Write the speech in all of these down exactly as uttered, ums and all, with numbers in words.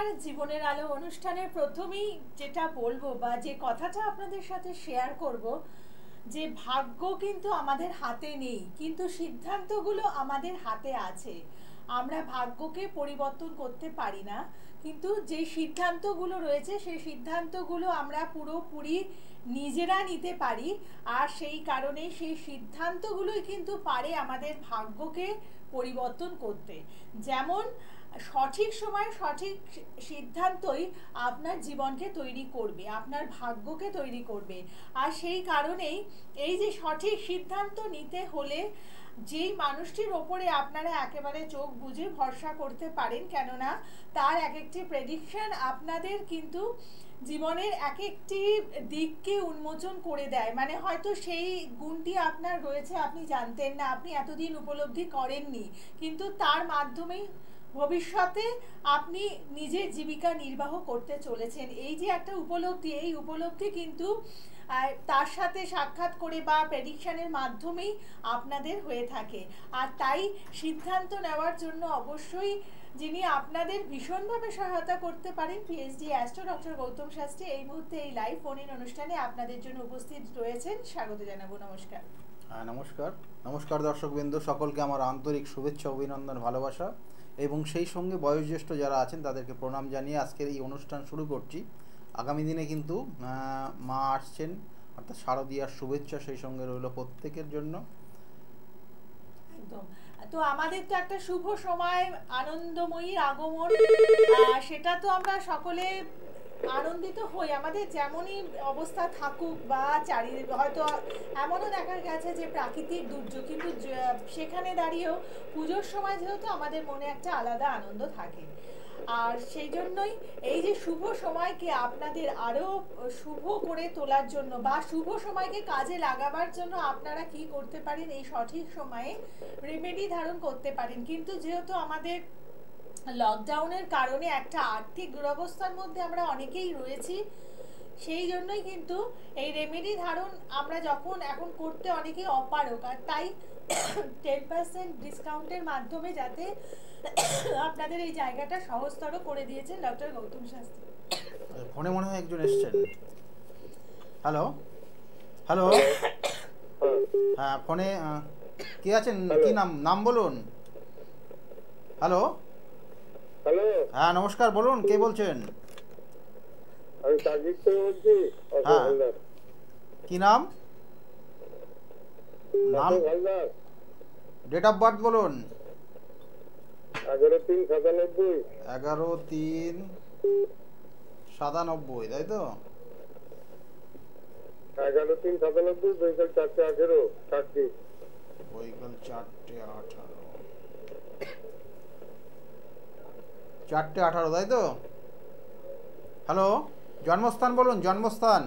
জীবনের আলো অনুষ্ঠানের প্রথমেই যেটা বলবো বা যে কথাটা আপনাদের সাথে শেয়ার করব, যে ভাগ্য কিন্তু আমাদের হাতে নেই, কিন্তু সিদ্ধান্তগুলো আমাদের হাতে আছে। আমরা ভাগ্যকে পরিবর্তন করতে পারি না, কিন্তু যে সিদ্ধান্তগুলো রয়েছে সেই সিদ্ধান্তগুলো আমরা পুরোপুরি নিজেরা নিতে পারি। আর সেই কারণে সেই সিদ্ধান্তগুলোই কিন্তু পারে আমাদের ভাগ্যকে পরিবর্তন করতে। যেমন সঠিক সময়ে সঠিক সিদ্ধান্তই আপনার জীবনকে তৈরি করবে, আপনার ভাগ্যকে তৈরি করবে। আর সেই কারণেই এই যে সঠিক সিদ্ধান্ত নিতে হলে যেই মানুষটির ওপরে আপনারা একেবারে চোখ বুজে ভরসা করতে পারেন, কেননা তার এক একটি প্রেডিকশন আপনাদের কিন্তু জীবনের এক একটি দিককে উন্মোচন করে দেয়। মানে হয়তো সেই গুণটি আপনার রয়েছে, আপনি জানতেন না, আপনি এতদিন উপলব্ধি করেননি, কিন্তু তার মাধ্যমেই ভবিষ্যতে আপনি নিজের জীবিকা নির্বাহ করতে চলেছেন। এই যে একটা উপলব্ধি, এই উপলব্ধি কিন্তু তার সাথে সাক্ষাৎ করে বা প্রেডিকশনের মাধ্যমেই আপনাদের হয়ে থাকে। আর তাই সিদ্ধান্ত নেওয়ার জন্য অবশ্যই যিনি আপনাদের ভীষণভাবে সহায়তা করতে পারেন, PhD astro doctor Gautam Shastri এই মুহূর্তে এই লাইভ ফোন ইন অনুষ্ঠানে আপনাদের জন্য উপস্থিত রয়েছেন। স্বাগত জানাবো। নমস্কার। হ্যাঁ, নমস্কার নমস্কার দর্শকবৃন্দ, সকলকে আমার আন্তরিক শুভেচ্ছা, অভিনন্দন, ভালোবাসা এবং সেই সঙ্গে বয়োজ্যেষ্ঠ যারা আছেন তাদেরকে প্রণাম জানিয়ে আজকের এই অনুষ্ঠান শুরু করছি। আগামী দিনে কিন্তু মা আসছেন, অর্থাৎ শারদীয়ার শুভেচ্ছা সেই সঙ্গে রইল প্রত্যেকের জন্য। একদম। তো আমাদের তো একটা শুভ সময়, আনন্দময়ী আগমন, সেটা তো আমরা সকলে আনন্দিত হই। আমাদের যেমনই অবস্থা থাকুক বা চারি হয়তো এমনও দেখা গেছে যে প্রাকৃতিক দুর্যোগ, কিন্তু সেখানে দাঁড়িয়েও পুজোর সময় যেহেতু আমাদের মনে একটা আলাদা আনন্দ থাকে। আর সেই জন্যই এই যে শুভ সময়কে আপনাদের আরও শুভ করে তোলার জন্য বা শুভ সময়কে কাজে লাগাবার জন্য আপনারা কি করতে পারেন, এই সঠিক সময়ে রেমেডি ধারণ করতে পারেন। কিন্তু যেহেতু আমাদের লকডাউনের কারণে একটা আর্থিক দুরবস্থার মধ্যে আমরা অনেকেই রয়েছি, সেই জন্যই কিন্তু এই রেমেডি ধারণ আমরা যখন এখন করতে অনেকেই অপারক, আর তাই টেন পার্সেন্ট ডিসকাউন্টের মাধ্যমে যাতে আপনাদের এই জায়গাটা সহজতর করে দিয়েছেন ডক্টর গৌতম শাস্ত্রী। ফোনে মনে হয় একজন এসেছেন। হ্যালো হ্যালো হ্যাঁ, ফোনে কে আছেন? কি নাম নাম বলুন। হ্যালো হ্যালো হ্যাঁ, নমস্কার, বলুন কে বলছেন? আমি তাজিদ থেকে বলছি। হ্যাঁ, কি নাম? নাম, ডেট অফ বার্থ বলুন। এগারো তিন সাতানব্বই। এগারো তিন সাতানব্বই, তাই তো? এগারো তিন সাতানব্বই, বৈকাল চারটে আঠেরো চারটে বৈকাল চারটে আঠারো চারটে আঠারো তাই তো? হ্যালো, জন্মস্থান বলুন, জন্মস্থান।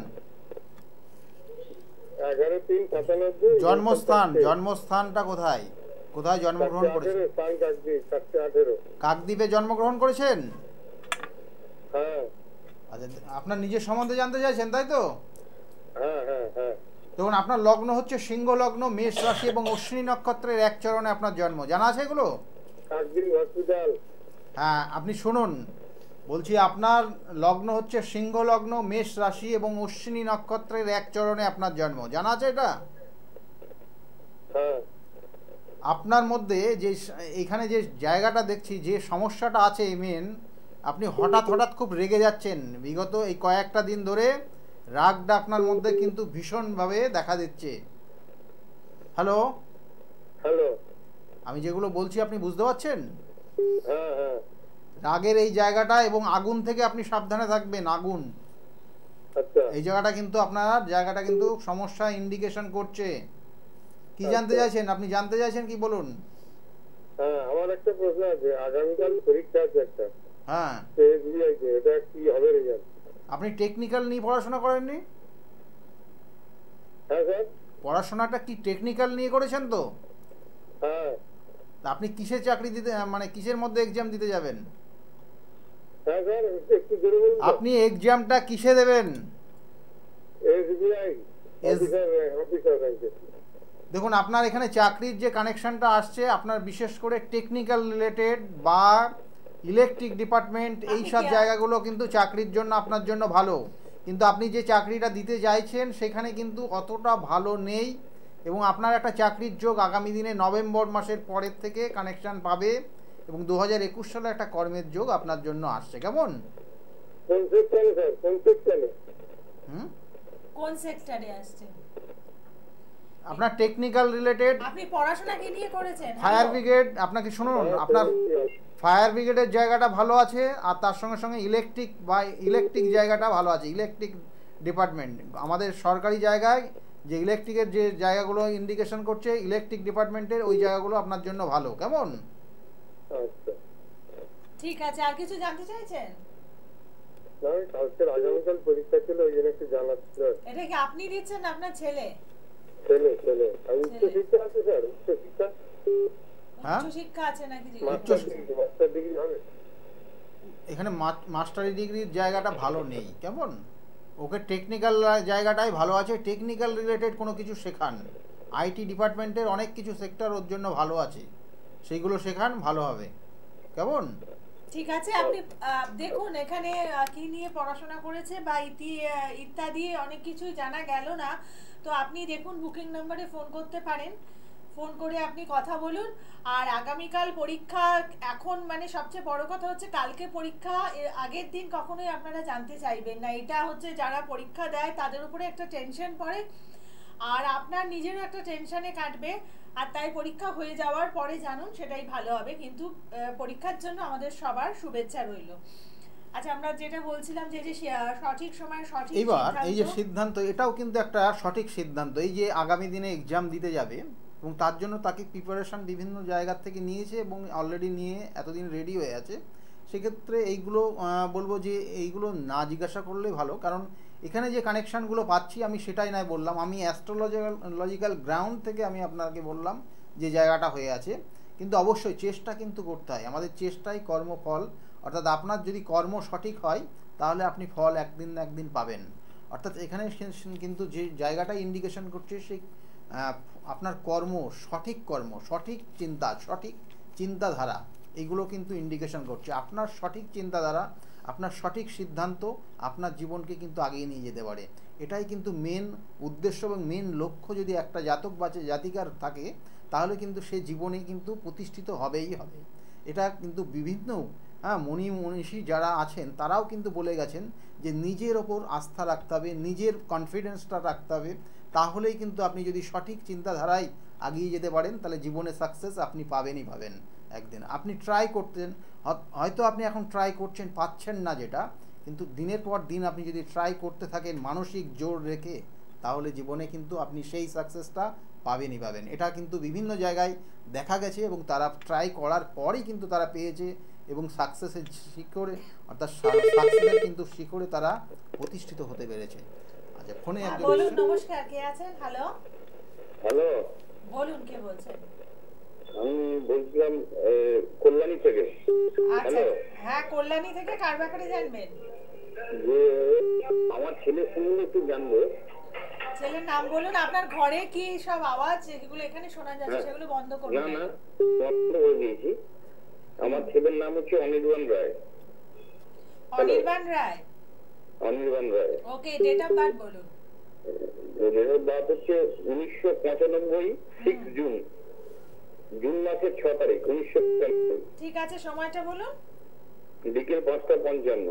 এগারো তিন সাতানব্বই। জন্মস্থান, জন্মস্থানটা কোথায়? কোথায় জন্মগ্রহণ করেছেন? কাকদ্বীপে জন্মগ্রহণ করেছেন? হ্যাঁ। আচ্ছা, আপনার নিজের সম্বন্ধে জানতে চাইছেন তাই তো? হ্যাঁ হ্যাঁ হ্যাঁ। দেখুন, আপনার লগ্ন হচ্ছে সিংহ লগ্ন, মেষ রাশি এবং অশ্বিনী নক্ষত্রের এক চরণে আপনার জন্ম। জানা আছে এগুলো? কাকদ্বীপ হসপিটাল। হ্যাঁ, আপনি শুনুন, বলছি আপনার লগ্ন হচ্ছে সিংহ লগ্ন, মেষ রাশি এবং অশ্বিনী নক্ষত্রের এক চরণে আপনার জন্ম। জানা আছে এটা? হ্যাঁ। আপনার মধ্যে যে এখানে যে জায়গাটা দেখছি, যে সমস্যাটা আছে মেন, আপনি হঠাৎ হঠাৎ খুব রেগে যাচ্ছেন। বিগত এই কয়েকটা দিন ধরে রাগটা আপনার মধ্যে কিন্তু ভীষণভাবে দেখা দিচ্ছে। হ্যালো হ্যালো, আমি যেগুলো বলছি আপনি বুঝতে পারছেন? হ্যাঁ হ্যাঁ। রাগের এই জায়গাটা এবং আগুন থেকে আপনি সাবধানে থাকবেন। আগুন, আচ্ছা, এই জায়গাটা কিন্তু আপনার জায়গাটা কিন্তু সমস্যা ইন্ডিকেশন করছে। কি জানতে চাইছেন আপনি? জানতে চাইছেন কি বলুন? হ্যাঁ, আমার একটা প্রশ্ন আছে। আগামীকাল পরীক্ষা আছে একটা। হ্যাঁ, এটা কি হবে রেজাল্ট? আপনি টেকনিক্যাল নিয়ে পড়াশোনা করেননি? হ্যাঁ স্যার। পড়াশোনাটা কি টেকনিক্যাল নিয়ে করেছেন তো? হ্যাঁ। আপনি কিসের চাকরি দিতে, মানে কিসের মধ্যে এক্সাম দিতে যাবেন? হ্যাঁ স্যার, একটু জোরে বলুন। আপনি এক্সামটা কিসে দেবেন? এসবিআই অফিসার অফিসার ব্যাংকে। দেখুন, আপনার এখানে চাকরির যে কানেকশনটা আসছে, আপনার বিশেষ করে টেকনিক্যাল রিলেটেড বা ইলেকট্রিক ডিপার্টমেন্ট, এই আপনি সব কি- জায়গাগুলো কিন্তু চাকরির জন্য আপনার জন্য ভালো, কিন্তু আপনি যে চাকরিটা দিতে চাইছেন সেখানে কিন্তু অতটা ভালো নেই, এবং আপনার একটা চাকরির যোগ আগামী দিনে নভেম্বর মাসের পরের থেকে কানেকশান পাবে, এবং দু হাজার একুশ সালে একটা কর্মের যোগ আপনার জন্য আসছে। কেমন? কোন সেক্টরে স্যার, কোন সেক্টরে? হুম কোন সেক্টরে আসছে? আপনার টেকনিক্যাল রিলেটেড, আপনি পড়াশোনা কি নিয়ে করেছেন? Fire hello? ব্রিগেড, আপনাকে শুনুন, আপনার ফায়ার ব্রিগেডের জায়গাটা ভালো আছে, আর তার সঙ্গে সঙ্গে ইলেকট্রিক বা ইলেকট্রিক জায়গাটা ভালো আছে। ইলেকট্রিক ডিপার্টমেন্ট আমাদের সরকারি জায়গায় যে ইলেকট্রিকের যে জায়গাগুলো ইন্ডিকেশন করছে, ইলেকট্রিক ডিপার্টমেন্টের ওই জায়গাগুলো আপনার জন্য ভালো। কেমন? আচ্ছা, ঠিক আছে, আর কিছু জানতে চাইছেন? না কালকের আগামীকাল পরীক্ষা ছিল, ওই জন্য একটু জানার ছিল। এটা কি আপনি দিচ্ছেন না আপনার ছেলে? ছেলে ছেলে আর উচ্চ শিক্ষা আছে স্যার, উচ্চ শিক্ষা হ্যাঁ? উচ্চ শিক্ষা আছে নাকি? মাস্টার ডিগ্রি, মাস্টার ডিগ্রি হবে? এখানে মাস্টারি ডিগ্রির জায়গাটা ভালো নেই। কেমন? ওকে টেকনিক্যাল জায়গাটাই ভালো আছে, টেকনিক্যাল রিলেটেড কোনো কিছু শেখান। আইটি ডিপার্টমেন্টের অনেক কিছু সেক্টর ওর জন্য ভালো আছে, সেইগুলো শেখান, ভালো হবে। কেমন? ঠিক আছে, আপনি আহ, দেখুন এখানে আহ, কি নিয়ে পড়াশোনা করেছে বা ইতি আহ, ইত্যাদি অনেক কিছুই জানা গেল না। তো আপনি দেখুন বুকিং নাম্বারে ফোন করতে পারেন, ফোন করে আপনি কথা বলুন। আর আগামীকাল পরীক্ষা, এখন মানে সবচেয়ে বড় কথা হচ্ছে কালকে পরীক্ষা, এর আগের দিন কখনোই আপনারা জানতে চাইবেন না। এটা হচ্ছে যারা পরীক্ষা দেয় তাদের উপরে একটা টেনশন পড়ে, আর আপনার নিজেরও একটা টেনশনে কাটবে। আর তাই পরীক্ষা হয়ে যাওয়ার পরে জানুন, সেটাই ভালো হবে। কিন্তু আহ, পরীক্ষার জন্য আমাদের সবার শুভেচ্ছা রইল। আচ্ছা, আমরা যেটা বলছিলাম যে যে সে- সঠিক সময় সঠিক এইবার এই যে সিদ্ধান্ত। সিদ্ধান্ত, এটাও কিন্তু একটা সঠিক সিদ্ধান্ত। এই যে আগামী দিনে এক্সাম দিতে যাবে এবং তার জন্য তাকে প্রিপারেশান বিভিন্ন জায়গার থেকে নিয়েছে এবং অলরেডি নিয়ে এতদিন রেডি হয়ে আছে, সেক্ষেত্রে এইগুলো আহ, বলবো যে এইগুলো না জিজ্ঞাসা করলে ভালো। কারণ এখানে যে কানেকশানগুলো পাচ্ছি আমি সেটাই নয় বললাম, আমি অ্যাস্ট্রোলজিক্যাল লজিক্যাল গ্রাউন্ড থেকে আমি আপনাকে বললাম যে জায়গাটা হয়ে আছে। কিন্তু অবশ্যই চেষ্টা কিন্তু করতে হয়, আমাদের চেষ্টাই কর্মফল। অর্থাৎ আপনার যদি কর্ম সঠিক হয় তাহলে আপনি ফল একদিন না একদিন পাবেন। অর্থাৎ এখানে কিন্তু যে জায়গাটা ইন্ডিকেশন করছে সেই আহ, আপনার কর্ম, সঠিক কর্ম, সঠিক চিন্তা, সঠিক চিন্তাধারা, এগুলো কিন্তু ইন্ডিকেশন করছে। আপনার সঠিক চিন্তাধারা, আপনার সঠিক সিদ্ধান্ত আপনার জীবনকে কিন্তু আগিয়ে নিয়ে যেতে পারে। এটাই কিন্তু মেন উদ্দেশ্য এবং মেন লক্ষ্য। যদি একটা জাতক বা জাতিকার থাকে তাহলে কিন্তু সে জীবনে কিন্তু প্রতিষ্ঠিত হবেই হবে। এটা কিন্তু বিভিন্ন হ্যাঁ মণি মনীষী যারা আছেন তারাও কিন্তু বলে গেছেন যে নিজের ওপর আস্থা রাখতে হবে, নিজের কনফিডেন্সটা রাখতে হবে। তাহলেই কিন্তু আপনি যদি সঠিক চিন্তাধারায় এগিয়ে যেতে পারেন তাহলে জীবনে সাকসেস আপনি পাবেনই পাবেন একদিন। আপনি ট্রাই করতেন, হয়তো আপনি এখন ট্রাই করছেন, পাচ্ছেন না যেটা, কিন্তু দিনের পর দিন আপনি যদি ট্রাই করতে থাকেন মানসিক জোর রেখে, তাহলে জীবনে কিন্তু আপনি সেই সাকসেসটা পাবেনই পাবেন। এটা কিন্তু বিভিন্ন জায়গায় দেখা গেছে এবং তারা ট্রাই করার পরই কিন্তু তারা পেয়েছে এবং সাকসেসের শিখরে, অর্থাৎ সাকসেসের কিন্তু শিখরে তারা প্রতিষ্ঠিত হতে পেরেছে। আচ্ছা, ফোনে হ্যাঁ, একজন বলুন। নমস্কার, কে আছেন? হ্যালো, হ্যালো, বলুন কে বলছেন? আমি বলছিলাম আহ, কল্যাণী থেকে। আচ্ছা, হ্যালো, হ্যাঁ, কল্যাণী থেকে কার ব্যাপারে জানবেন? যে আমার ছেলে সম্বন্ধে একটু জানবো। ছেলের নাম বলুন। আপনার ঘরে কি সব আওয়াজ যেগুলো এখানে শোনা যাচ্ছে হ্যাঁ। সেগুলো বন্ধ করুন। না না, বন্ধ করে দিয়েছি। আমার ছেলের নাম হচ্ছে Anirban Roy. Anirban Roy. Anirban Roy. Okay, date of birth বলুন। ডেট অফ বার্থ হচ্ছে উনিশশো পঁচানব্বই সিক্স জুন, জুন মাসের ছ তারিখ উনিশশো পঁচানব্বই। ঠিক আছে, সময়টা বলুন। বিকেল পাঁচটা পঞ্চান্ন।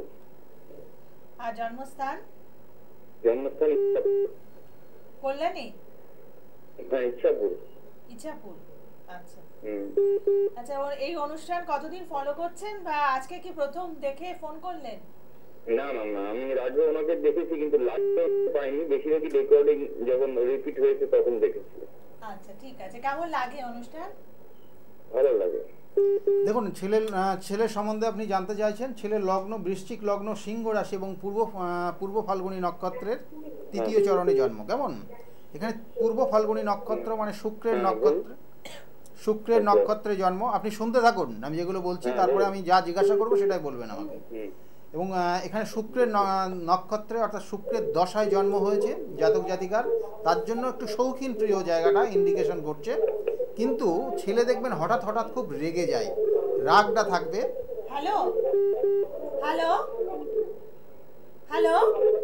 আর জন্মস্থান? জন্মস্থান ইচ্ছাপুর। কল্যাণী? হ্যাঁ, ইচ্ছাপুর। ইচ্ছাপুর। আচ্ছা হুম। আচ্ছা, ওর এই অনুষ্ঠান কতদিন ফলো করছেন বা আজকে কি প্রথম দেখে ফোন করলেন? না না না, আমি এর আগে ওনাকে দেখেছি কিন্তু লাইভ পাইনি, বেশিরভাগই রেকর্ডিং যখন রিপিট হয়েছে তখন দেখেছি। আচ্ছা, ঠিক আছে। কেমন লাগে অনুষ্ঠান? ভালো লাগে। দেখুন, ছেলের আহ, ছেলের সম্বন্ধে আপনি জানতে চাইছেন। ছেলের লগ্ন বৃশ্চিক লগ্ন, সিংহ রাশি এবং পূর্ব আহ, পূর্ব ফাল্গুনী নক্ষত্রের তৃতীয় চরণে জন্ম। কেমন? এখানে পূর্ব ফাল্গুনী নক্ষত্র মানে শুক্রের হ্যাঁ, নক্ষত্র, শুক্রের নক্ষত্রে জন্ম। আপনি শুনতে থাকুন, আমি যেগুলো বলছি তারপরে আমি যা জিজ্ঞাসা করবো সেটাই বলবেন আমাকে। হুম। এবং আহ, এখানে শুক্রের ন- নক্ষত্রে অর্থাৎ শুক্রের দশায় জন্ম হয়েছে জাতক জাতিকার, তার জন্য একটু শৌখিন প্রিয় জায়গাটা ইন্ডিকেশন করছে। কিন্তু ছেলে দেখবেন হঠাৎ হঠাৎ খুব রেগে যায়, রাগটা থাকবে। হ্যালো হ্যালো হ্যালো,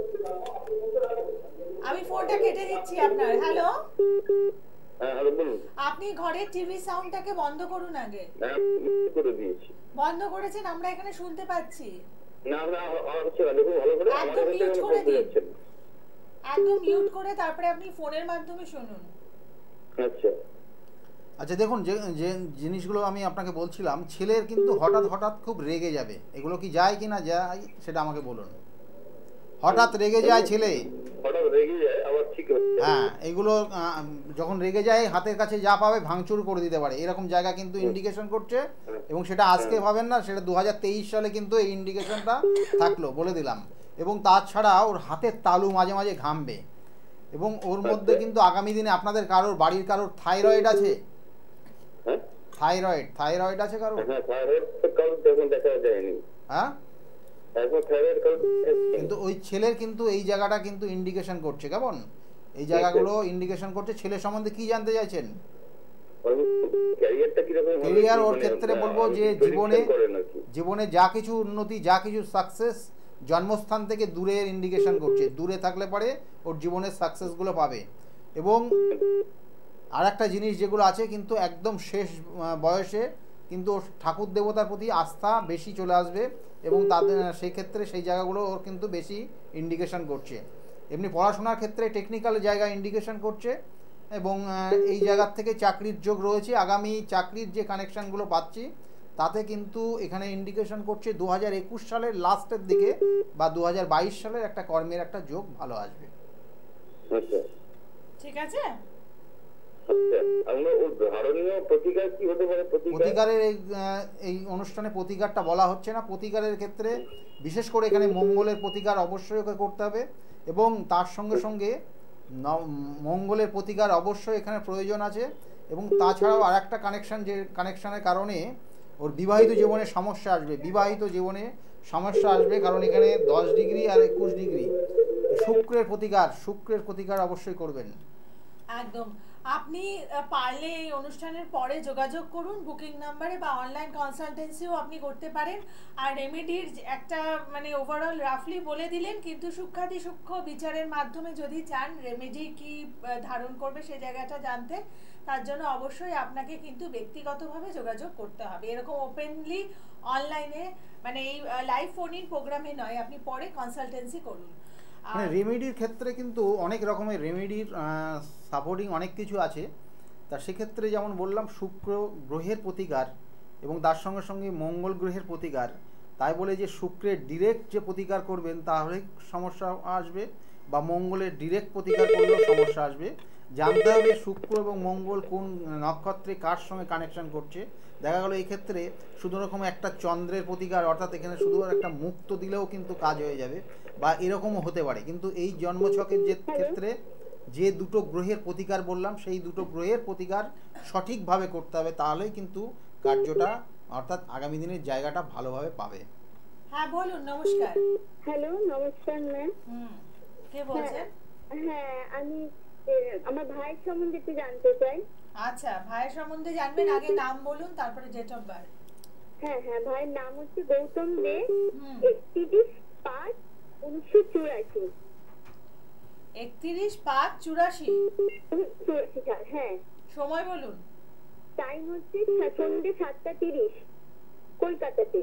আমি ফোনটা কেটে দিচ্ছি আপনার। হ্যালো, হ্যাঁ হ্যালো বলুন। আপনি ঘরের টিভি সাউন্ডটাকে বন্ধ করুন আগে। হ্যাঁ করে দিয়েছি। বন্ধ করেছেন? আমরা এখানে শুনতে পাচ্ছি। না না হচ্ছে না, দেখুন ভালো করে একদম মিউট করে দিন, একদম মিউট করে তারপরে আপনি ফোনের মাধ্যমে শুনুন। আচ্ছা আচ্ছা দেখুন, যে যে জিনিসগুলো আমি আপনাকে বলছিলাম, ছেলের কিন্তু হঠাৎ হঠাৎ খুব রেগে যাবে, এগুলো কি যায় কি না যায় সেটা আমাকে বলুন। হঠাৎ রেগে যায় ছেলে, হঠাৎ রেগে যায় আবার ঠিক হচ্ছে। হ্যাঁ, এগুলো আহ, যখন রেগে যায় হাতের কাছে যা পাবে ভাঙচুর করে দিতে পারে, এরকম জায়গা কিন্তু ইন্ডিকেশন করছে। এবং সেটা আজকে ভাবেন না, সেটা দু হাজার তেইশ সালে কিন্তু এই ইন্ডিকেশনটা থাকলো, বলে দিলাম। এবং তাছাড়া ওর হাতের তালু মাঝে মাঝে ঘামবে। এবং ওর মধ্যে কিন্তু আগামী দিনে আপনাদের কারোর বাড়ির কারোর থাইরয়েড আছে? থাইরয়েড থাইরয়েড আছে কারোর? হ্যাঁ থাইরয়েড তো কারণ দেখুন দেখা যায়নি। হ্যাঁ, এখন থাইরয়েড কারণ কিন্তু ওই ছেলের কিন্তু এই জায়গাটা কিন্তু ইন্ডিকেশন করছে, কেমন এই জায়গাগুলো ইন্ডিকেশন করছে। ছেলে সম্বন্ধে কি জানতে চাইছেন? ক্যারিয়ারটা কি রকম? ক্যারিয়ার ওর ক্ষেত্রে বলবো যে জীবনে জীবনে যা কিছু উন্নতি, যা কিছু সাকসেস জন্মস্থান থেকে দূরের ইন্ডিকেশন করছে। দূরে থাকলে পরে ওর জীবনের সাকসেসগুলো পাবে। এবং আর একটা জিনিস যেগুলো আছে, কিন্তু একদম শেষ বয়সে কিন্তু ওর ঠাকুর দেবতার প্রতি আস্থা বেশি চলে আসবে। এবং তাদের সেই ক্ষেত্রে সেই জায়গাগুলো ওর কিন্তু বেশি ইন্ডিকেশন করছে। এমনি পড়াশোনার ক্ষেত্রে টেকনিক্যাল জায়গা ইন্ডিকেশন করছে। এবং এই জায়গার থেকে চাকরির যোগ রয়েছে। আগামী চাকরির যে কানেকশানগুলো পাচ্ছি তাতে কিন্তু এখানে ইন্ডিকেশন করছে দু হাজার একুশ সালের লাস্টের দিকে বা দু হাজার বাইশ সালের একটা কর্মের একটা যোগ ভালো আসবে। ঠিক আছে, প্রতিকারের এই এই অনুষ্ঠানে প্রতিকারটা বলা হচ্ছে না। প্রতিকারের ক্ষেত্রে বিশেষ করে এখানে মঙ্গলের প্রতিকার অবশ্যই ওকে করতে হবে। এবং তার সঙ্গে সঙ্গে মঙ্গলের প্রতিকার অবশ্যই এখানে প্রয়োজন আছে। এবং তাছাড়াও আর একটা কানেকশান, যে কানেকশানের কারণে ওর বিবাহিত জীবনে সমস্যা আসবে। বিবাহিত জীবনে সমস্যা আসবে কারণ এখানে দশ ডিগ্রি আর একুশ ডিগ্রি। শুক্রের প্রতিকার, শুক্রের প্রতিকার অবশ্যই করবেন। একদম। আপনি পারলে এই অনুষ্ঠানের পরে যোগাযোগ করুন বুকিং নাম্বারে, বা অনলাইন কনসালটেন্সিও আপনি করতে পারেন। আর রেমেডির একটা মানে ওভারঅল রাফলি বলে দিলেন, কিন্তু সূক্ষ্মাতি সূক্ষ্ম বিচারের মাধ্যমে যদি চান রেমেডি কি ধারণ করবে সেই জায়গাটা জানতে, তার জন্য অবশ্যই আপনাকে কিন্তু ব্যক্তিগতভাবে যোগাযোগ করতে হবে। এরকম ওপেনলি অনলাইনে মানে এই লাইভ ফোন ইন প্রোগ্রামে নয়, আপনি পরে কনসালটেন্সি করুন। মানে রেমেডির ক্ষেত্রে কিন্তু অনেক রকমের রেমেডির সাপোর্টিং অনেক কিছু আছে। তা সেক্ষেত্রে যেমন বললাম শুক্র গ্রহের প্রতিকার এবং তার সঙ্গে সঙ্গে মঙ্গল গ্রহের প্রতিকার, তাই বলে যে শুক্রের ডিরেক্ট যে প্রতিকার করবেন তাহলে সমস্যা আসবে, বা মঙ্গলের ডিরেক্ট প্রতিকার করলেও সমস্যা আসবে। জানতে হবে শুক্র এবং মঙ্গল কোন নক্ষত্রে কার সঙ্গে কানেকশন করছে। দেখা গেল এই ক্ষেত্রে শুধু রকম একটা চন্দ্রের প্রতিকার, অর্থাৎ এখানে শুধু একটা মুক্ত দিলেও কিন্তু কাজ হয়ে যাবে, বা এরকমও হতে পারে। কিন্তু এই জন্মছকের যে ক্ষেত্রে যে দুটো গ্রহের প্রতিকার বললাম, সেই দুটো গ্রহের প্রতিকার সঠিকভাবে করতে হবে, তাহলেই কিন্তু কার্যটা অর্থাৎ আগামী দিনের জায়গাটা ভালোভাবে পাবে। হ্যাঁ বলুন। নমস্কার। হ্যালো, নমস্কার ম্যাম। হুম, কে বলছেন? হ্যাঁ, আমি আমার ভাইয়ের সম্বন্ধে একটু জানতে চাই। আচ্ছা, ভাইয়ের সম্বন্ধে জানবেন, আগে নাম বলুন তারপরে ডেট অফ বার্থ। হ্যাঁ হ্যাঁ, ভাইয়ের নাম হচ্ছে গৌতম দে, একত্রিশ পাঁচ উনিশশো চুরাশি। একত্রিশ পাঁচ চুরাশি চুরাশি সাল। হ্যাঁ। সময় বলুন। টাইম হচ্ছে সন্ধ্যে সাতটা তিরিশ কলকাতাতে।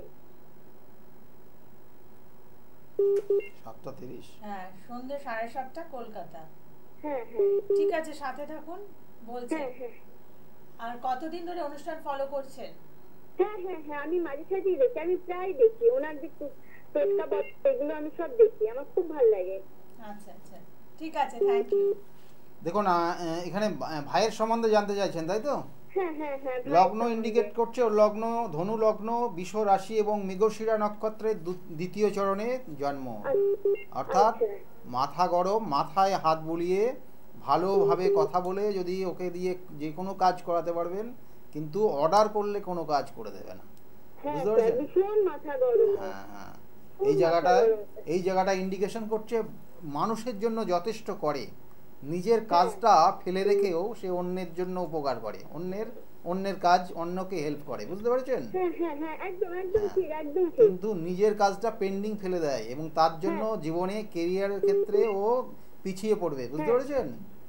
সাতটা তিরিশ হ্যাঁ, সন্ধ্যে সাড়ে সাতটা কলকাতা। হ্যাঁ হ্যাঁ, ঠিক আছে, সাথে থাকুন বলছেন। হ্যাঁ হ্যাঁ। আর কতদিন ধরে অনুষ্ঠান ফলো করছেন? হ্যাঁ হ্যাঁ হ্যাঁ, আমি মাঝে সাঝেই দেখি, আমি প্রায় দেখি ওনার যে টোটকা বট এগুলো আমি সব দেখি, আমার খুব ভালো লাগে। আচ্ছা আচ্ছা, ঠিক আছে, থ্যাংক ইউ। দেখুন এখানে ভাইয়ের সম্বন্ধে জানতে চাইছেন, তাই তো? হ্যাঁ হ্যাঁ হ্যাঁ। লগ্ন ইন্ডিকেট করছে ওর লগ্ন ধনু লগ্ন, বিষ রাশি এবং মৃগশিরা নক্ষত্রের দ্বিতীয় চরণে জন্ম। অর্থাৎ মাথা গরম, মাথায় হাত বুলিয়ে ভালোভাবে কথা বলে যদি ওকে দিয়ে যে কোনো কাজ করাতে পারবেন, কিন্তু অর্ডার করলে কোনো কাজ করে দেবে না। বুঝতে পেরেছেন? হ্যাঁ হ্যাঁ, এই জায়গাটায় এই জায়গাটা ইন্ডিকেশন করছে মানুষের জন্য যথেষ্ট করে, নিজের কাজটা ফেলে রেখেও সে অন্যের জন্য উপকার করে, অন্যের অন্যের কাজ অন্যকে হেল্প করে, বুঝতে পেরেছেন? হ্যাঁ হ্যাঁ হ্যাঁ একদম একদম হ্যাঁ। ঠিক একদম ঠিক। কিন্তু নিজের কাজটা পেন্ডিং ফেলে দেয় এবং তার জন্য জীবনে কেরিয়ারের ক্ষেত্রে ও পিছিয়ে পড়বে, বুঝতে হ্যাঁ। পেরেছেন?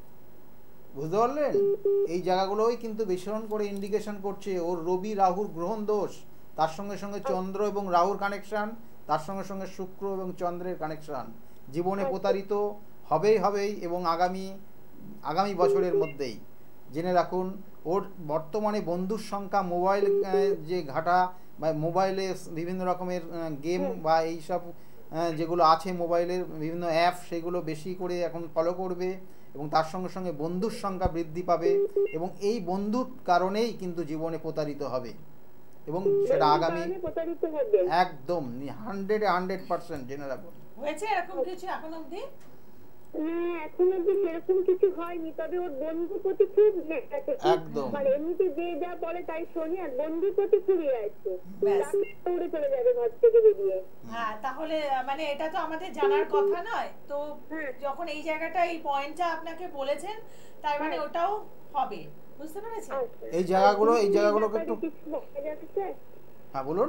বুঝতে পারলেন? এই জায়গাগুলোই কিন্তু ভীষণ করে ইন্ডিকেশন করছে ওর রবি রাহুর গ্রহণ দোষ, তার সঙ্গে সঙ্গে চন্দ্র এবং রাহুর কানেকশন, তার সঙ্গে সঙ্গে শুক্র এবং চন্দ্রের কানেকশন। জীবনে প্রতারিত হবেই হবেই এবং আগামী আগামী বছরের মধ্যেই জেনে রাখুন। ওর বর্তমানে বন্ধুর সংখ্যা মোবাইল যে ঘাটা বা মোবাইলে বিভিন্ন রকমের গেম বা এইসব যেগুলো আছে মোবাইলের বিভিন্ন অ্যাপ, সেগুলো বেশি করে এখন ফলো করবে এবং তার সঙ্গে সঙ্গে বন্ধুর সংখ্যা বৃদ্ধি পাবে এবং এই বন্ধুর কারণেই কিন্তু জীবনে প্রতারিত হবে এবং সেটা আগামী প্রতারিত হবে একদম হান্ড্রেডে হান্ড্রেড পার্সেন্ট জেনে রাখুন। হয়েছে এরকম কিছু এখন অবধি? হ্যাঁ এখন অব্দি সেরকম কিছু হয়নি, তবে ওর বন্ধুর প্রতি খুব একদম মানে এমনিতে যে যা বলে তাই শোনি, আর বন্ধুর প্রতি খুবই আছে, উড়ে চলে যাবে ঘর থেকে বেরিয়ে। হ্যাঁ তাহলে মানে এটা তো আমাদের জানার কথা নয় তো, হ্যাঁ। যখন এই জায়গাটা এই পয়েন্টটা আপনাকে বলেছেন তার মানে হ্যাঁ। ওটাও হবে, বুঝতে পেরেছেন? আচ্ছা। এই জায়গাগুলো এই জায়গাগুলোকে একটু কিছু বলা যাবে স্যার? হ্যাঁ বলুন।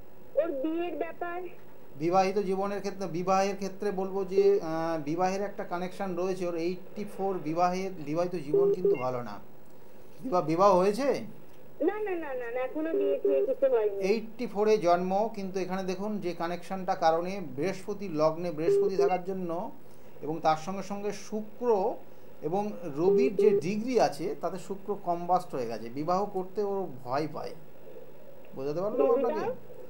ওর বিয়ের ব্যাপার, বিবাহিত জীবনের ক্ষেত্রে বিবাহের ক্ষেত্রে বলবো যে আহ, বিবাহের একটা কানেকশন রয়েছে ওর এইটটি ফোর বিবাহের বিবাহিত জীবন কিন্তু ভালো না। বিবাহ বিবাহ হয়েছে না না না না না, এখনো বিয়ে ঠিক কিছু হয়নি। এইটটি ফোরে জন্ম, কিন্তু এখানে দেখুন যে কানেকশনটা কারণে বৃহস্পতি লগ্নে বৃহস্পতি থাকার জন্য এবং তার সঙ্গে সঙ্গে শুক্র এবং রবির যে ডিগ্রি আছে তাতে শুক্র কম্বাস্ট হয়ে গেছে, বিবাহ করতে ওর ভয় পায়। বোঝাতে পারলাম আপনাকে?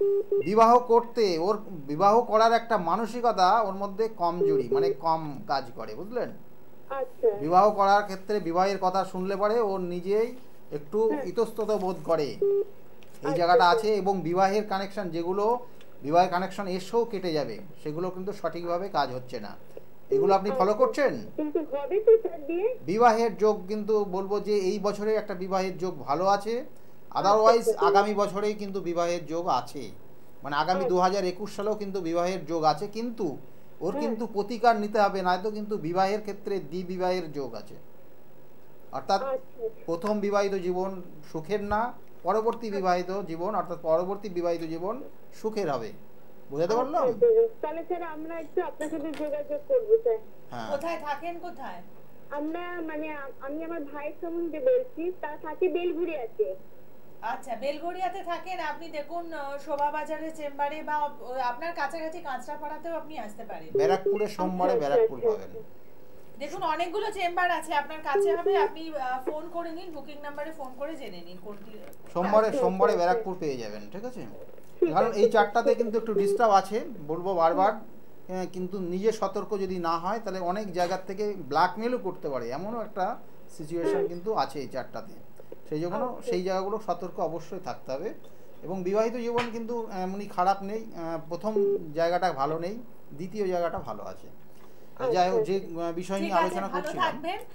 বিবাহ করতে ওর বিবাহ করার একটা মানসিকতা ওর মধ্যে কমজোরি, মানে কম কাজ করে, বুঝলেন? আচ্ছা। বিবাহ করার ক্ষেত্রে বিবাহের কথা শুনলে পরে ওর নিজেই একটু ইতস্তত বোধ করে, এই জায়গাটা আছে। এবং বিবাহের কানেকশন যেগুলো বিবাহের কানেকশন এসেও কেটে যাবে, সেগুলো কিন্তু সঠিকভাবে কাজ হচ্ছে না। এগুলো আপনি ফলো করছেন? কিন্তু হবে তো স্যার বিয়ে? বিবাহের যোগ কিন্তু বলবো যে এই বছরে একটা বিবাহের যোগ ভালো আছে, আদারওয়াইজ আগামী বছরেই কিন্তু বিবাহের যোগ আছে, মানে আগামী দু হাজার একুশ সালেও কিন্তু বিবাহের যোগ আছে, কিন্তু ওর কিন্তু প্রতিকার নিতে হবে, নয়তো কিন্তু বিবাহের ক্ষেত্রে দ্বি বিবাহের যোগ আছে। অর্থাৎ প্রথম বিবাহিত জীবন সুখের না, পরবর্তী বিবাহিত জীবন অর্থাৎ পরবর্তী বিবাহিত জীবন সুখের হবে। বুঝাতে পারলাম? তাহলে স্যার আমরা একটু আপনার সাথে যোগাযোগ করবো স্যার। হ্যাঁ। কোথায় থাকেন কোথায়? আমরা মানে আমি আমার ভাইয়ের সম্বন্ধে বলছি, তার থাকে বেলঘুরিয়াতে। আচ্ছা বেলঘরিয়াতে থাকেন আপনি, দেখুন শোভা বাজারের চেম্বারে বা আপনার কাছাকাছি কাঁচরাপাড়াতেও আপনি আসতে পারেন। ব্যারাকপুরে সোমবারে ব্যারাকপুর পাবেন। দেখুন অনেকগুলো চেম্বার আছে আপনার কাছে হবে, আপনি ফোন করে নিন, বুকিং নাম্বারে ফোন করে জেনে নিন কোনটি। সোমবারে সোমবারে ব্যারাকপুর পেয়ে যাবেন, ঠিক আছে? কারণ এই চারটাতে কিন্তু একটু ডিস্টার্ব আছে, বলবো বারবার, কিন্তু নিজে সতর্ক যদি না হয় তাহলে অনেক জায়গার থেকে ব্ল্যাকমেলও করতে পারে, এমনও একটা সিচুয়েশন কিন্তু আছে এই চারটাতে। সেই জন্য সেই জায়গাগুলো সতর্ক অবশ্যই থাকতে হবে। এবং বিবাহিত জীবন কিন্তু এমনই খারাপ নেই, প্রথম জায়গাটা ভালো নেই, দ্বিতীয় জায়গাটা ভালো আছে। যাই হোক, যে বিষয় নিয়ে আলোচনা করছিলাম,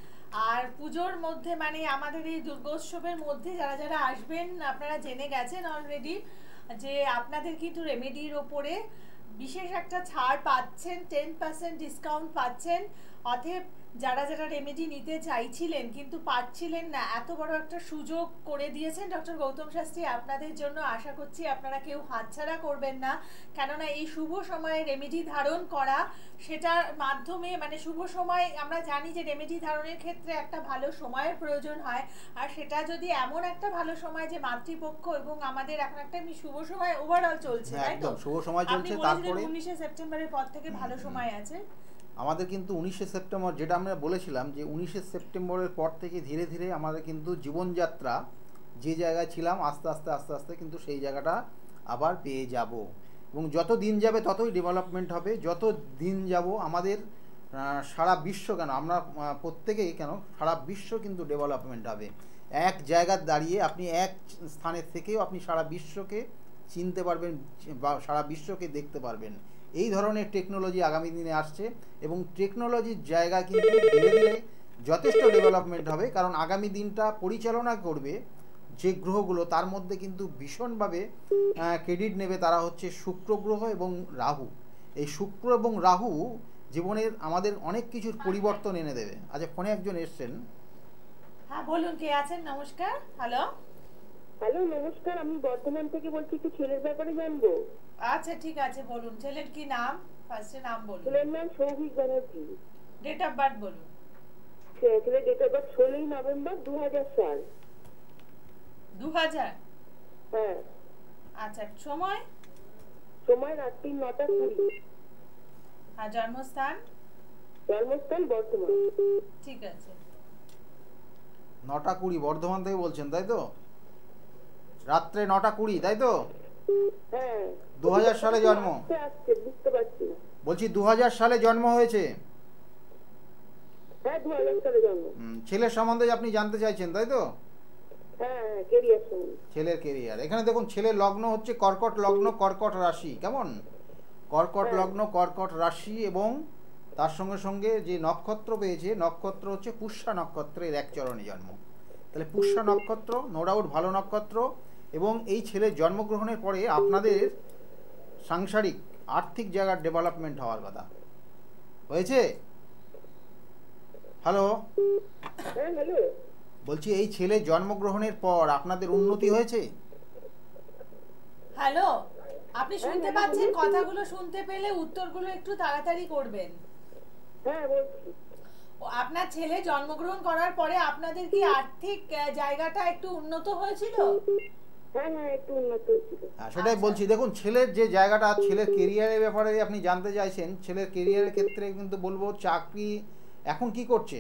আর পুজোর মধ্যে মানে আমাদের এই দুর্গোৎসবের মধ্যে যারা যারা আসবেন আপনারা জেনে গেছেন অলরেডি যে আপনাদের কিন্তু রেমেডির ওপরে বিশেষ একটা ছাড় পাচ্ছেন, টেন পার্সেন্ট ডিসকাউন্ট পাচ্ছেন। অতএব যারা যারা রেমেডি নিতে চাইছিলেন কিন্তু পাচ্ছিলেন না, এত বড় একটা সুযোগ করে দিয়েছেন ডক্টর গৌতম শাস্ত্রী আপনাদের জন্য। আশা করছি আপনারা কেউ হাতছাড়া করবেন না, কেননা এই শুভ সময়ে রেমেডি ধারণ করা, সেটার মাধ্যমে মানে শুভ সময় আমরা জানি যে রেমেডি ধারণের ক্ষেত্রে একটা ভালো সময়ের প্রয়োজন হয়, আর সেটা যদি এমন একটা ভালো সময় যে মাতৃপক্ষ এবং আমাদের এখন একটা শুভ সময় ওভারঅল চলছে, তাই তো? শুভ সময় চলছে। তারপরে উনিশে সেপ্টেম্বরের পর থেকে ভালো সময় আছে আমাদের, কিন্তু উনিশে সেপ্টেম্বর যেটা আমরা বলেছিলাম যে উনিশে সেপ্টেম্বরের পর থেকে ধীরে ধীরে আমাদের কিন্তু জীবনযাত্রা যে জায়গায় ছিলাম আস্তে আস্তে আস্তে আস্তে কিন্তু সেই জায়গাটা আবার পেয়ে যাব। এবং যত দিন যাবে ততই ডেভেলপমেন্ট হবে, যত দিন যাব আমাদের সারা বিশ্ব কেন আমরা প্রত্যেকেই কেন সারা বিশ্ব কিন্তু ডেভেলপমেন্ট হবে। এক জায়গায় দাঁড়িয়ে আপনি এক স্থানের থেকেও আপনি সারা বিশ্বকে চিনতে পারবেন বা সারা বিশ্বকে দেখতে পারবেন। এই ধরনের টেকনোলজি আগামী দিনে আসছে এবং টেকনোলজির জায়গায় কিন্তু ধীরে ধীরে যথেষ্ট ডেভেলপমেন্ট হবে, কারণ আগামী দিনটা পরিচালনা করবে যে গ্রহগুলো, তার মধ্যে কিন্তু ভীষণভাবে ক্রেডিট নেবে তারা হচ্ছে শুক্র গ্রহ এবং রাহু। এই শুক্র এবং রাহু জীবনের আমাদের অনেক কিছুর পরিবর্তন এনে দেবে। আচ্ছা, ফোনে একজন এসছেন। হ্যাঁ বলুন, কে আছেন? নমস্কার। হ্যালো হ্যালো নমস্কার, আমি বর্ধমান থেকে বলছি, একটু ছেলের ব্যাপারে জানবো। আচ্ছা ঠিক আছে, বলুন ছেলের কি নাম, ফার্স্টে নাম বলুন। ছেলের নাম Souvik Banerjee. Date of birth বলুন। ছেলের ডেট অফ বার্থ ষোলোই নভেম্বর দু হাজার সাল। দু হাজার? হ্যাঁ। আচ্ছা, সময়? সময় রাত্রি নটা কুড়ি। আর জন্মস্থান? জন্মস্থান বর্ধমান। ঠিক আছে। নটা কুড়ি বর্ধমান থেকে বলছেন তাই তো? রাত্রে নটা কুড়ি তাই তো? হ্যাঁ। দু হাজার সালে জন্ম? আসছে বুঝতে পারছি না। বলছি দু হাজার সালে জন্ম হয়েছে? হ্যাঁ দু হাজার সালে জন্ম। হুম, ছেলের সম্বন্ধে আপনি জানতে চাইছেন তাই তো? হ্যাঁ কেরিয়ার সম্বন্ধে। ছেলের কেরিয়ার, এখানে দেখুন ছেলের লগ্ন হচ্ছে কর্কট লগ্ন, কর্কট রাশি। কেমন? কর্কট লগ্ন, কর্কট রাশি, এবং তার সঙ্গে সঙ্গে যে নক্ষত্র পেয়েছে, নক্ষত্র হচ্ছে পুষ্যা নক্ষত্রের এক চরণে জন্ম। তাহলে পুষ্যা নক্ষত্র নো ডাউট ভালো নক্ষত্র। এবং এই ছেলের জন্মগ্রহণের পরে আপনাদের সাংসারিক আর্থিক জায়গার ডেভেলপমেন্ট হওয়ার কথা হয়েছে। হ্যালো, হ্যাঁ হ্যালো, বলছি এই ছেলে জন্মগ্রহণের পর আপনাদের উন্নতি হয়েছে? হ্যালো, আপনি শুনতে পাচ্ছেন? কথাগুলো শুনতে পেলে উত্তরগুলো একটু তাড়াতাড়ি করবেন। হ্যাঁ বলছি। ও, আপনার ছেলে জন্মগ্রহণ করার পরে আপনাদের কি আর্থিক আহ, জায়গাটা একটু উন্নত হয়েছিল? হ্যাঁ হ্যাঁ একটু উন্নত হয়েছিল। হ্যাঁ সেটাই বলছি। দেখুন ছেলের যে জায়গাটা, ছেলের কেরিয়ারের ব্যাপারে আপনি জানতে চাইছেন। ছেলের কেরিয়ারের ক্ষেত্রে কিন্তু বলবো চাকরি এখন কি করছে,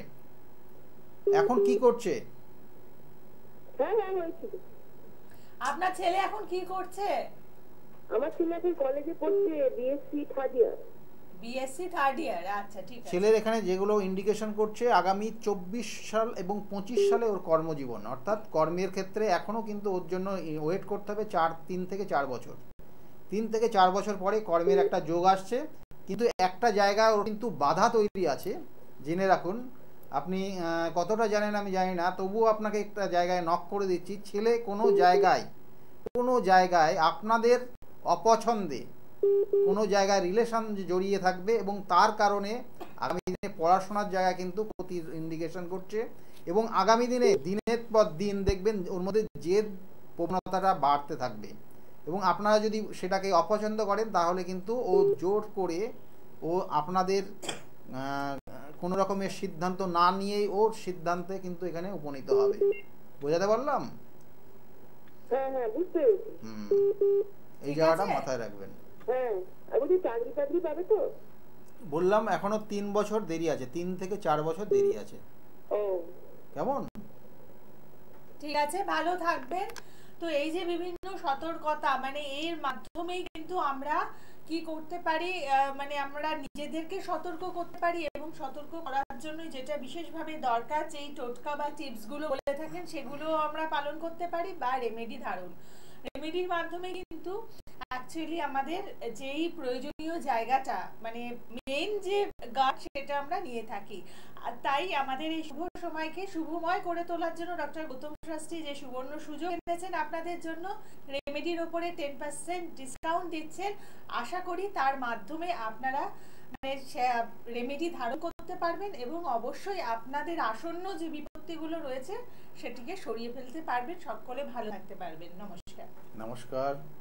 এখন কি করছে? হ্যাঁ হ্যাঁ হয়েছিল। আপনার ছেলে এখন কি করছে? আমার ছেলে এখন কলেজে পড়ছে, BSc third year. BSc third year. আচ্ছা ঠিক আছে। ছেলের এখানে যেগুলো ইন্ডিকেশন করছে, আগামী চব্বিশ সাল এবং পঁচিশ সালে ওর কর্মজীবন, অর্থাৎ কর্মের ক্ষেত্রে এখনও কিন্তু ওর জন্য ওয়েট করতে হবে চার তিন থেকে চার বছর। তিন থেকে চার বছর পরে কর্মের একটা যোগ আসছে। কিন্তু একটা জায়গা ওর কিন্তু বাধা তৈরি আছে, জেনে রাখুন। আপনি কতটা জানেন আমি জানি না, তবুও আপনাকে একটা জায়গায় নক করে দিচ্ছি। ছেলে কোনো জায়গায় কোনো জায়গায় আপনাদের অপছন্দে কোনো জায়গায় রিলেশন জড়িয়ে থাকবে, এবং তার কারণে আগামী দিনে পড়াশোনার জায়গায় কিন্তু ক্ষতি ইন্ডিকেশন করছে। এবং আগামী দিনে দিনের পর দিন দেখবেন ওর মধ্যে জেদ প্রবণতাটা বাড়তে থাকবে। এবং আপনারা যদি সেটাকে অপছন্দ করেন তাহলে কিন্তু ও জোর করে ও আপনাদের কোনো রকমের সিদ্ধান্ত না নিয়েই ওর সিদ্ধান্তে কিন্তু এখানে উপনীত হবে। বোঝাতে পারলাম? হ্যাঁ হ্যাঁ বুঝতে পেরেছি। হুম, এই জায়গাটা মাথায় রাখবেন। হ্যাঁ আর বলছি চাকরি টাকরি পাবে তো? বললাম এখনো তিন বছর দেরি আছে, তিন থেকে চার বছর দেরি আছে। ও কেমন? ঠিক আছে, ভালো থাকবেন। তো এই যে বিভিন্ন সতর্কতা, মানে এর মাধ্যমেই কিন্তু আমরা কি করতে পারি, মানে আমরা নিজেদেরকে সতর্ক করতে পারি, এবং সতর্ক করার জন্য যেটা বিশেষভাবে দরকার, যেই টোটকা বা টিপসগুলো বলে থাকেন সেগুলো আমরা পালন করতে পারি, বা রেমেডি ধারণ। রেমেডির মাধ্যমে কিন্তু অ্যাকচুয়ালি আমাদের যেই প্রয়োজনীয় জায়গাটা, মানে মেইন যে গার্ড, সেটা আমরা নিয়ে থাকি। আর তাই আমাদের এই শুভ সময়কে শুভময় করে তোলার জন্য ডক্টর গৌতম শাস্ত্রী যে সুবর্ণ সুযোগ এনেছেন আপনাদের জন্য, রেমেডির ওপরে টেন পার্সেন্ট ডিসকাউন্ট দিচ্ছেন। আশা করি তার মাধ্যমে আপনারা মানে রেমেডি ধারণ করতে পারবেন, এবং অবশ্যই আপনাদের আসন্ন যে বিপত্তিগুলো রয়েছে সেটিকে সরিয়ে ফেলতে পারবেন। সকলে ভালো থাকতে পারবেন। নমস্কার। নমস্কার।